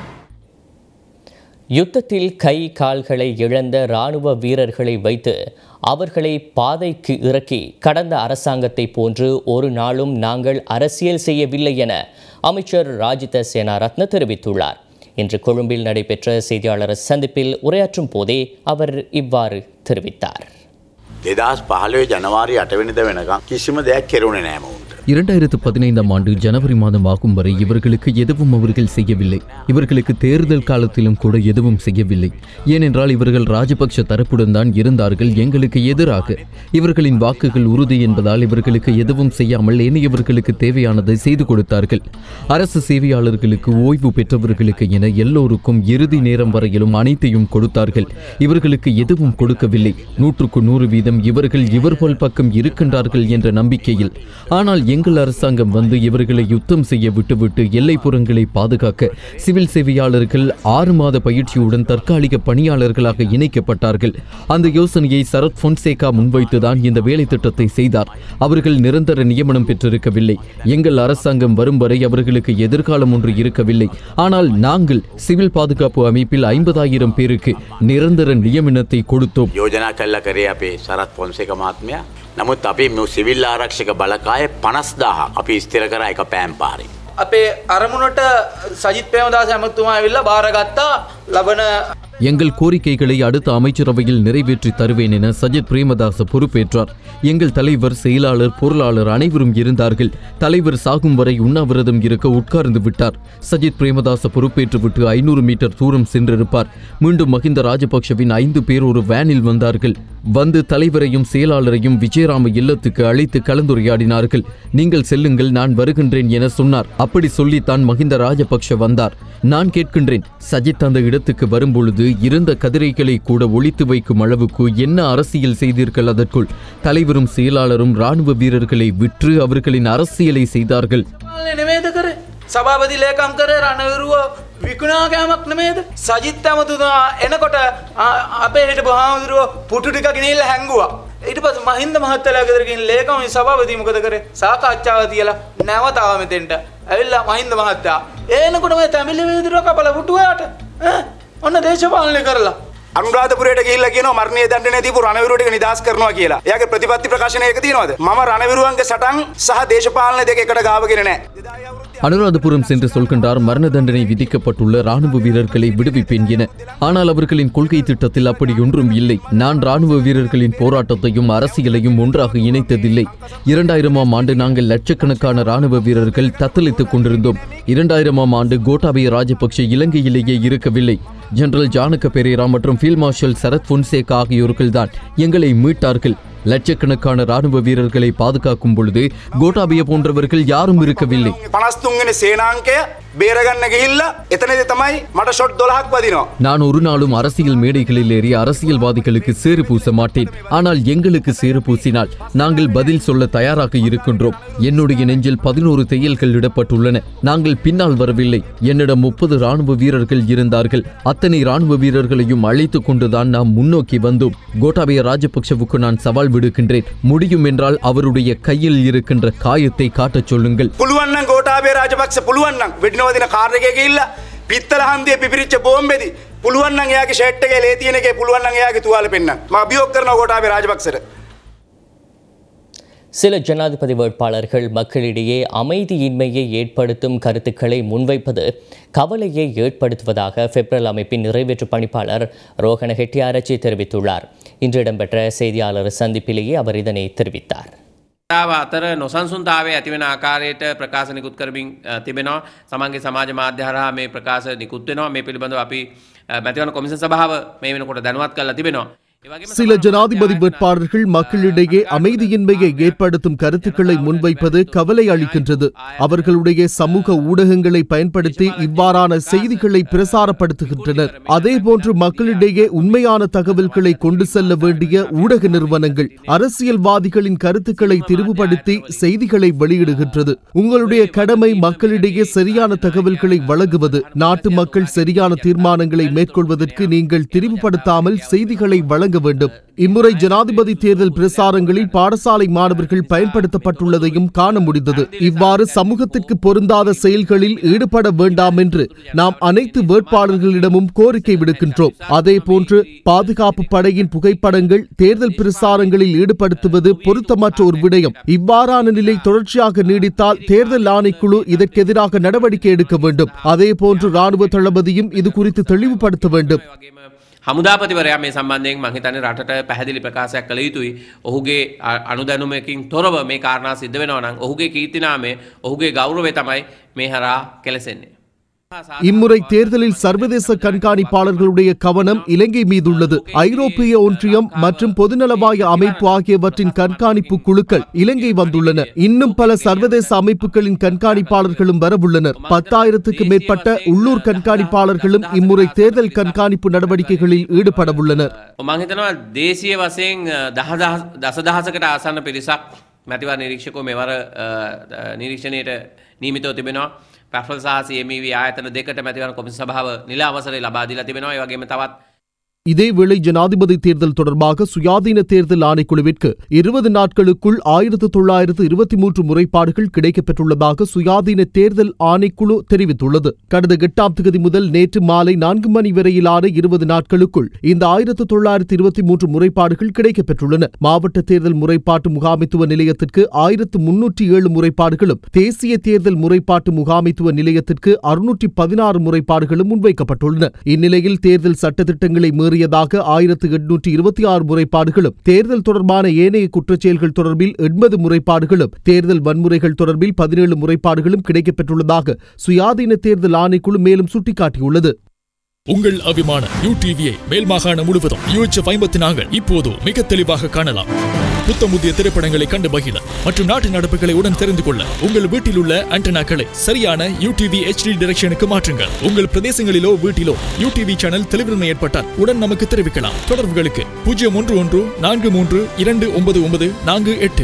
S1: யுத்தத்தில் கை கால்களை இழந்த இராணுவ வீரர்களை வைத்து அவர்களை பாதைக்கு இறக்கி கடந்த அரசாங்கத்தை போன்று ஒரு நாளும் நாங்கள் அரசியல் செய்யவில்லை என அமைச்சர் ராஜித சேனாரத்ன தெரிவித்துள்ளார். இன்று கொழும்பில் நடைபெற்ற செய்தியாளர் சந்திப்பில் உரையாற்றும் போதே அவர் இவ்வாறு தெரிவித்தார்.
S17: දෙදහස් පහළොව ජනවාරි අට වෙනිදා වෙනකම් කිසිම දෙයක් කෙරුණේ නැහැ මොවුන්ට.
S2: இரண்டாயிரத்து பதினைந்தாம் ஆண்டு ஜனவரி மாதம் ஆகும் வரை இவர்களுக்கு எதுவும் அவர்கள் செய்யவில்லை. இவர்களுக்கு தேர்தல் காலத்திலும் கூட எதுவும் செய்யவில்லை. ஏனென்றால் இவர்கள் ராஜபக்ஷ தரப்புடன் தான் இருந்தார்கள் எங்களுக்கு எதிராக. இவர்களின் வாக்குகள் உறுதி என்பதால் இவர்களுக்கு எதுவும் செய்யாமல் ஏனையவர்களுக்கு தேவையானதை செய்து கொடுத்தார்கள். அரசு சேவையாளர்களுக்கு, ஓய்வு பெற்றவர்களுக்கு என எல்லோருக்கும் இறுதி நேரம் வரையிலும் அனைத்தையும் கொடுத்தார்கள். இவர்களுக்கு எதுவும் கொடுக்கவில்லை. நூற்றுக்கு நூறு வீதம் இவர்கள் இவர்கள் பக்கம் இருக்கின்றார்கள் என்ற நம்பிக்கையில். ஆனால் எங்கள் அரசாங்கம் வந்து இவர்களை யுத்தம் செய்ய விட்டுவிட்டு எல்லைப்புறங்களை பாதுகாக்க சிவில் சேவையாளர்கள் ஆறு மாத பயிற்சியுடன் தற்காலிக பணியாளர்களாக இணைக்கப்பட்டார்கள். அந்த யோசனையை சரத் பொன்சேகா முன்வைத்துதான் இந்த வேலை திட்டத்தை செய்தார். அவர்கள் நிரந்தர நியமனம் பெற்றிருக்கவில்லை. எங்கள் அரசாங்கம் வரும் வரை அவர்களுக்கு எதிர்காலம் ஒன்று இருக்கவில்லை. ஆனால் நாங்கள் சிவில் பாதுகாப்பு அமைப்பில் ஐம்பதாயிரம் பேருக்கு நிரந்தர நியமனத்தை கொடுத்தோம்.
S17: யோஜனா කළා කරේ අපේ සරත් පොන්සේක මහත්මයා. නමුත් අපි මේ සිවිල් ආරක්ෂක බලකාය පනස් දාහක් අපි ස්ථිර කරා එක පෑම් පාරේ.
S15: අපේ අරමුණට සජිත් ප්‍රේමදාස ඇමතුමා ඇවිල්ලා බාරගත්තා ලබන
S2: எங்கள் கோரிக்கைகளை அடுத்த அமைச்சரவையில் நிறைவேற்றி தருவேன் என சஜித் பிரேமதாச பொறுப்பேற்றார். எங்கள் தலைவர், செயலாளர், பொருளாளர் அனைவரும் இருந்தார்கள். தலைவர் சாகும் வரை உண்ணாவிரதம் இருக்க உட்கார்ந்து விட்டார். சஜித் பிரேமதாச பொறுப்பேற்றுவிட்டு ஐநூறு மீட்டர் தூரம் சென்றிருப்பார். மீண்டும் மஹிந்த ராஜபக்ஷவின் ஐந்து பேர் ஒரு வேனில் வந்தார்கள். வந்து தலைவரையும் செயலாளரையும் விஜயராம இல்லத்துக்கு அழைத்து கலந்துரையாடினார்கள். நீங்கள் செல்லுங்கள், நான் வருகின்றேன் என சொன்னார். அப்படி சொல்லித்தான் மஹிந்த ராஜபக்ஷ வந்தார். நான் கேட்கின்றேன், சஜித் அந்த இடத்துக்கு வரும்பொழுது இருந்த கதிரைகளை கூட ஒழித்து வைக்கும் அளவுக்கு என்ன அரசியல் செய்தீர்கள்? அதற்குள் தலைவரும் செயலாளரும் ராணுவ வீரர்களை விற்று அவர்களின் அரசியலை செய்தார்கள்.
S15: සභාපති ලේකම් කරේ රණවිරුව විකුණා කෑමක් නෙමේද? සජිත් ඇමතුමා එනකොට අපේ හිටපු හාමුදුරුව පුටු ටික ගෙනිල්ල හැංගුවා. ඊට පස්සේ මහින්ද මහත්තයලා ගෙදර ගිහින් ලේකම් සභාපති මොකද කරේ? සාකච්ඡාව තියලා නැවත ආව මෙතෙන්ට. ඇවිල්ලා මහින්ද මහත්තයා එනකොට මේ තමිලි වීදුරුව කපලා පුටුවට ඈ ඔන්න දේශපාලනය කරලා
S18: අනුරාධපුරයට ගිහිල්ලා කියනවා මරණීය දඬුවම දීපු රණවිරුව ටික නිදහස් කරනවා කියලා. එයාගේ ප්‍රතිපත්ති ප්‍රකාශනය එක තියෙනවද? මම රණවිරුවන්ගේ සටන් සහ දේශපාලන දෙක එකට ගාවගෙන නැහැ.
S2: அனுராதபுரம் சென்று சொல்கின்றார், மரண தண்டனை விதிக்கப்பட்டுள்ள ராணுவ வீரர்களை விடுவிப்பேன் என. ஆனால் அவர்களின் கொள்கை திட்டத்தில் அப்படி ஒன்றும் இல்லை. நான் ராணுவ வீரர்களின் போராட்டத்தையும் அரசியலையும் ஒன்றாக இணைத்ததில்லை. இரண்டாயிரமாம் ஆண்டு நாங்கள் லட்சக்கணக்கான ராணுவ வீரர்கள் தத்தளித்துக் கொண்டிருந்தோம். இரண்டாயிரமாம் ஆண்டு கோட்டாபய ராஜபக்ஷ இலங்கையிலேயே இருக்கவில்லை. ஜெனரல் ஜானக பெரேரா மற்றும் ஃபீல்ட் மார்ஷல் சரத் பொன்சேகா ஆகியோர்கள்தான் எங்களை மீட்டார்கள். லட்சக்கணக்கான ராணுவ வீரர்களை பாதுகாக்கும் பொழுது கோட்டாபய போன்றவர்கள் யாரும் இருக்கவில்லை. நான் ஒரு நாளும் அரசியல் மேடைகளில் ஏறி அரசியல்வாதிகளுக்கு சேறு பூச மாட்டேன். ஆனால் எங்களுக்கு சேறு பூசினால் நாங்கள் பதில் சொல்ல தயாராக இருக்கின்றோம். என்னுடைய நெஞ்சில் பதினோரு தையல்கள் இடப்பட்டுள்ளன. நாங்கள் பின்னால் வரவில்லை. என்னிடம் முப்பது ராணுவ வீரர்கள் இருந்தார்கள். அத்தனை ராணுவ வீரர்களையும் அழைத்துக் கொண்டுதான் நாம் முன்னோக்கி வந்தோம். கோட்டாபய ராஜபக்சவுக்கு நான் சவால் விடுக்கின்றேன். முடியும் என்றால் அவருடைய கையில் இருக்கின்ற காயத்தை காட்டச் சொல்லுங்கள்.
S18: கோட்டாபய ராஜபக்ச புலுவண்ணன் வெடினோதின காரணக்கே இல்ல පිත්තල හන්දිය පිපිරිච්ච බෝම්බෙදි පුළුවන් නම් එයාගේ ෂර්ට් එකේ ලේ තියෙන එකේ පුළුවන් නම් එයාගේ තුවාලෙ පෙන්නන්න. මම අභියෝග කරනවා ගෝඨාභය රාජපක්ෂට.
S1: சில ஜனாதிபதி வேட்பாளர்கள் மக்களிடையே அமைதியின்மையை ஏற்படுத்தும் கருத்துக்களை முன்வைப்பது கவலையை ஏற்படுத்துவதாக பெப்ரல் அமைப்பின் நிறைவேற்று பணிப்பாளர் ரோஹன ஹெட்டியாரச்சி தெரிவித்துள்ளார். இன்று இடம்பெற்ற செய்தியாளர் சந்திப்பிலேயே அவர் இதனை தெரிவித்தார்.
S19: අතර නොසන්සුන්තාවය ඇතිවෙන ආකාරයට ප්‍රකාශ නිකුත් කරමින් තිබෙනවා. සමන්ගේ සමාජ මාධ්‍ය හරහා මේ ප්‍රකාශ නිකුත් වෙනවා. මේ පිළිබඳව අපි මැතිවරණ කොමිෂන් සභාව මේ වෙනකොට දැනුවත් කරලා තිබෙනවා.
S20: சில ஜனாதிபதி வேட்பாளர்கள் மக்களிடையே அமைதியின்மையை ஏற்படுத்தும் கருத்துக்களை முன்வைப்பது கவலை அளிக்கின்றது. அவர்களுடைய சமூக ஊடகங்களை பயன்படுத்தி இவ்வாறான செய்திகளை பிரசாரப்படுத்துகின்றனர். அதேபோன்று மக்களிடையே உண்மையான தகவல்களை கொண்டு செல்ல வேண்டிய ஊடக நிறுவனங்கள் அரசியல்வாதிகளின் கருத்துக்களை திரிவுபடுத்தி செய்திகளை வெளியிடுகின்றது. உங்களுடைய கடமை மக்களிடையே சரியான தகவல்களை வழங்குவது. நாட்டு மக்கள் சரியான தீர்மானங்களை மேற்கொள்வதற்கு நீங்கள் திரிவுபடுத்தாமல் செய்திகளை வழங்க வேண்டும். இம்முறை ஜனாதிபதி தேர்தல் பிரசாரங்களில் பாடசாலை மாணவர்கள் பயன்படுத்தப்பட்டுள்ளதையும் காண முடிந்தது. இவ்வாறு சமூகத்திற்கு பொருந்தாத செயல்களில் ஈடுபட வேண்டாம் என்று நாம் அனைத்து வேட்பாளர்களிடமும் கோரிக்கை விடுக்கின்றோம். அதே போன்று பாதுகாப்பு படையின் புகைப்படங்கள் தேர்தல் பிரசாரங்களில் ஈடுபடுத்துவது பொருத்தமற்ற ஒரு விடயம். இவ்வாறான நிலை தொடர்ச்சியாக நீடித்தால் தேர்தல் ஆணைக்குழு இதற்கு எதிராக நடவடிக்கை எடுக்க வேண்டும். அதே போன்று ராணுவ தளபதியும் இது குறித்து தெளிவுபடுத்த வேண்டும்.
S19: හමුදාපතිවරයා මේ සම්බන්ධයෙන් මම හිතන්නේ රටට පැහැදිලි ප්‍රකාශයක් කළ යුතුයි. ඔහුගේ අනුදැනුමකින් තොරව මේ කාරණා සිද්ධ වෙනවා නම් ඔහුගේ කීර්තිනාමය ඔහුගේ ගෞරවය තමයි මේ හරහා කෙලසෙන්නේ.
S20: இம்முறை தேர்தலில் சர்வதேச கண்காணிப்பாளர்களுடைய கவனம் இலங்கை மீதுள்ளது. ஐரோப்பிய ஒன்றியம் மற்றும் பொதுநலவாய அமைப்பு ஆகியவற்றின் கண்காணிப்பு குழுக்கள் இலங்கை வந்துள்ளன. இன்னும் பல சர்வதேச அமைப்புகளின் கண்காணிப்பாளர்களும் வரவுள்ளனர். பத்தாயிரத்துக்கு மேற்பட்ட உள்ளூர் கண்காணிப்பாளர்களும் இம்முறை தேர்தல் கண்காணிப்பு நடவடிக்கைகளில் ஈடுபட உள்ளனர்.
S19: මම හිතනවා දේශීය වශයෙන් දසදහසකට ආසන්න පිරිසක් මැතිවරණ නිරීක්ෂකෝ මෙවර නිරීක්ෂණයට නියමිතව තිබෙනවා. පැෆල් සහ සී එම් ඊ වී ආයතන දෙකට මැතිවරණ කොමිසම සභාව නිල අවසරය ලබා දීලා තිබෙනවා. ඒ වගේම තවත්
S20: இதேவேளை ஜனாதிபதி தேர்தல் தொடர்பாக சுயாதீன தேர்தல் ஆணைக்குழுவிற்கு இருபது நாட்களுக்குள் ஆயிரத்து தொள்ளாயிரத்து இருபத்தி மூன்று முறைப்பாடுகள் கிடைக்கப்பெற்றுள்ளதாக சுயாதீன தேர்தல் ஆணைக்குழு தெரிவித்துள்ளது. கடந்த எட்டாம் தேதி முதல் நேற்று மாலை நான்கு மணி வரையிலான இருபது நாட்களுக்குள் இந்த ஆயிரத்து தொள்ளாயிரத்து இருபத்தி மூன்று முறைப்பாடுகள் கிடைக்கப்பெற்றுள்ளன. மாவட்ட தேர்தல் முறைப்பாட்டு முகாமைத்துவ நிலையத்திற்கு ஆயிரத்து முன்னூற்றி ஏழு முறைப்பாடுகளும் தேசிய தேர்தல் முறைப்பாட்டு முகாமைத்துவ நிலையத்திற்கு அறுநூற்றி பதினாறு முறைப்பாடுகளும் முன்வைக்கப்பட்டுள்ளன. இந்நிலையில் தேர்தல் சட்டத்திட்டங்களை மீறி ஆயிரத்து எண்ணூற்றி இருபத்தி ஆறு முறைப்பாடுகளும் தேர்தல் தொடர்பான ஏனைய குற்றச்செயல்கள் தொடர்பில் எண்பது முறைப்பாடுகளும் தேர்தல் வன்முறைகள் தொடர்பில் பதினேழு முறைப்பாடுகளும் கிடைக்கப்பெற்றுள்ளதாக சுயாதீன தேர்தல் ஆணைக்குழு மேலும் சுட்டிக்காட்டியுள்ளது.
S21: உங்கள் அபிமான யூ டிவியை மேல் மாகாணம் முழுவதும் யூஎச்எஃப் ஐம்பத்தி நான்கு இப்போது மிக தெளிவாக காணலாம். புத்தமுதிய திரைப்படங்களை கண்டு மகிழ மற்றும் நாட்டு நடப்புகளை உடன் தெரிந்து கொள்ள உங்கள் வீட்டில் உள்ள ஆண்டனாக்களை சரியான யூ டிவி எச்டி டைரக்ஷனுக்கு மாற்றுங்கள். உங்கள் பிரதேசங்களிலோ வீட்டிலோ யூ டிவி சேனல் தெளிவின்மை ஏற்பட்டால் உடன் நமக்கு தெரிவிக்கலாம். தொடர்புகளுக்கு பூஜ்ஜியம் ஒன்று ஒன்று நான்கு மூன்று இரண்டு ஒன்பது ஒன்பது நான்கு எட்டு.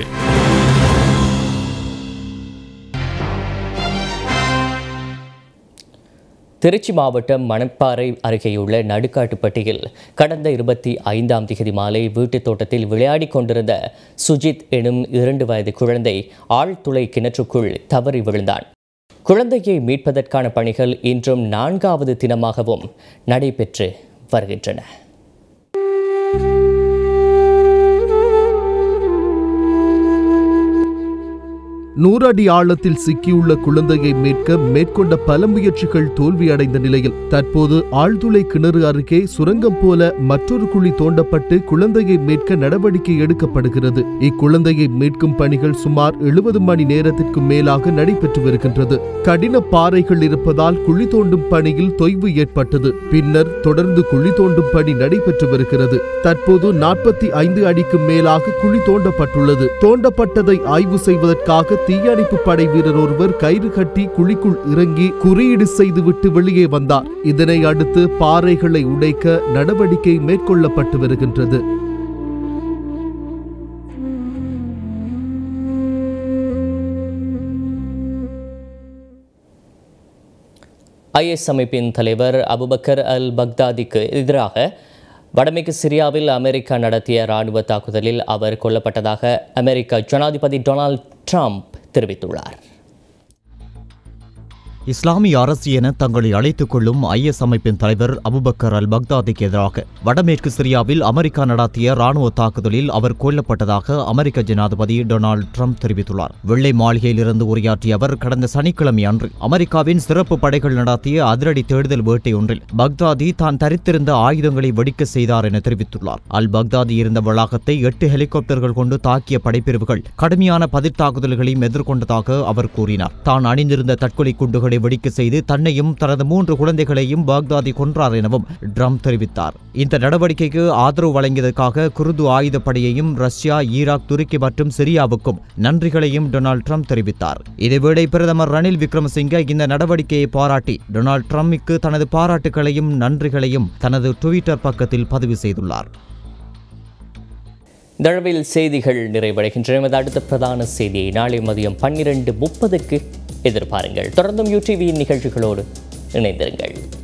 S1: திருச்சி மாவட்டம் மணப்பாறை அருகேயுள்ள நடுக்காட்டுப்பட்டியில் கடந்த இருபத்தி ஐந்தாம் தேதி மாலை வீட்டுத் தோட்டத்தில் விளையாடிக் கொண்டிருந்த சுஜித் எனும் இரண்டு வயது குழந்தை ஆழ்துளை கிணற்றுக்குள் தவறி விழுந்தான். குழந்தையை மீட்பதற்கான பணிகள் இன்றும் நான்காவது தினமாகவும் நடைபெற்று வருகின்றன.
S20: நூறு அடி ஆழத்தில் சிக்கியுள்ள குழந்தையை மீட்க மேற்கொண்ட பல முயற்சிகள் தோல்வியடைந்த நிலையில் தற்போது ஆழ்துளை கிணறு அருகே சுரங்கம் போல மற்றொரு குழி தோண்டப்பட்டு குழந்தையை மீட்க நடவடிக்கை எடுக்கப்படுகிறது. இக்குழந்தையை மீட்கும் பணிகள் சுமார் எழுபது மணி நேரத்திற்கு மேலாக நடைபெற்று வருகின்றது. கடின பாறைகள் இருப்பதால் குழி தோண்டும் பணியில் தொய்வு ஏற்பட்டது. பின்னர் தொடர்ந்து குழி தோண்டும் பணி நடைபெற்று வருகிறது. தற்போது நாற்பத்தி ஐந்து அடிக்கு மேலாக குழி தோண்டப்பட்டுள்ளது. தோண்டப்பட்டதை ஆய்வு செய்வதற்காக தீயணைப்பு படை வீரர் ஒருவர் கயிறு கட்டி குழிக்குள் இறங்கி குறியீடு செய்துவிட்டு வெளியே வந்தார். இதனை அடுத்து பாறைகளை உடைக்க நடவடிக்கை மேற்கொள்ளப்பட்டு வருகின்றது.
S1: ஐஎஸ் அமைப்பின் தலைவர் அபுபக்கர் அல் பக்தாதிக்கு எதிராக வடமேற்கு சிரியாவில் அமெரிக்கா நடத்திய இராணுவ தாக்குதலில் அவர் கொல்லப்பட்டதாக அமெரிக்க ஜனாதிபதி டொனால்ட் ட்ரம்ப் தெரிவித்துள்ளார்.
S3: இஸ்லாமிய அரசு என தங்களை அழைத்துக் கொள்ளும் ஐஎஸ் அமைப்பின் தலைவர் அபுபக்கர் அல் பக்தாதிக்கு எதிராக வடமேற்கு சிரியாவில் அமெரிக்கா நடத்திய ராணுவ தாக்குதலில் அவர் கொல்லப்பட்டதாக அமெரிக்க ஜனாதிபதி டொனால்டு ட்ரம்ப் தெரிவித்துள்ளார். வெள்ளை மாளிகையிலிருந்து உரையாற்றிய அவர் கடந்த சனிக்கிழமை அன்று அமெரிக்காவின் சிறப்பு படைகள் நடத்திய அதிரடி தேடுதல் வேட்டை ஒன்றில் பக்தாதி தான் தரித்திருந்த ஆயுதங்களை வெடிக்க செய்தார் என தெரிவித்துள்ளார். அல் பக்தாதி இருந்த வளாகத்தை எட்டு ஹெலிகாப்டர்கள் கொண்டு தாக்கிய படைப்பிரிவுகள் கடுமையான பதில் தாக்குதல்களையும் எதிர்கொண்டதாக அவர் கூறினார். தான் அணிந்திருந்த தற்கொலை குண்டுகளை வெடிக்க செய்து தன்னையும் தனது மூன்று குழந்தைகளையும் பாக்தாதி கொன்றார் எனவும் ட்ரம்ப் தெரிவித்தார். இந்த நடவடிக்கைக்கு ஆதரவு வழங்கியதற்காக குர்து ஆயுதப்படையையும் ரஷ்யா, ஈராக், துருக்கி மற்றும் சிரியாவுக்கும் நன்றிகளையும் டொனால்டு ட்ரம்ப் தெரிவித்தார். இதேவேளை பிரதமர் ரணில் விக்ரமசிங்கே இந்த நடவடிக்கையை பாராட்டி டொனால்டு ட்ரம்பிற்கு தனது பாராட்டுகளையும் நன்றிகளையும் தனது ட்விட்டர் பக்கத்தில் பதிவு செய்துள்ளார்.
S1: தளவில் செய்திகள் நிறைவடைகின்றன. அடுத்த பிரதான செய்தியை நாளை மதியம் பன்னிரண்டு முப்பதுக்கு எதிர்பாருங்கள். தொடர்ந்தும் யூடிவியின் நிகழ்ச்சிகளோடு இணைந்திருங்கள்.